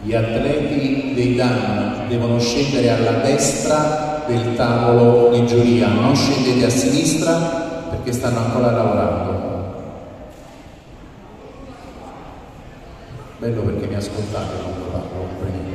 Gli atleti dei DAN devono scendere alla destra del tavolo di giuria, non scendete a sinistra perché stanno ancora lavorando. Bello perché mi ascoltate quando parlo.